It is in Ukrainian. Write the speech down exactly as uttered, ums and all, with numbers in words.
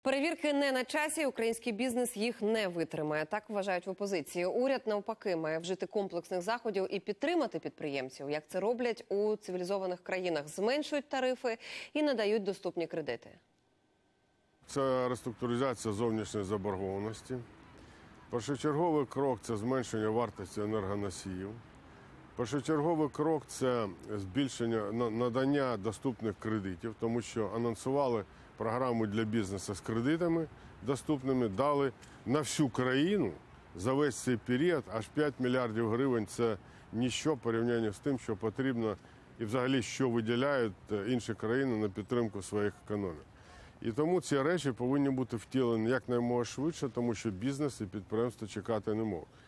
Перевірки не на часі, український бізнес їх не витримає. Так вважають в опозиції. Уряд, навпаки, має вжити комплексних заходів і підтримати підприємців, як це роблять у цивілізованих країнах. Зменшують тарифи і надають доступні кредити. Це реструктуризація зовнішньої заборгованості. Першочерговий крок – це зменшення вартості енергоносіїв. Першочерговий крок – це збільшення надання доступних кредитів, тому що анонсували програму для бізнесу з кредитами доступними, дали на всю країну за весь цей період аж п'ять мільярдів гривень. Це ніщо в порівнянні з тим, що потрібно і взагалі, що виділяють інші країни на підтримку своїх економік. І тому ці речі повинні бути втілені якнаймога швидше, тому що бізнес і підприємства чекати не можуть.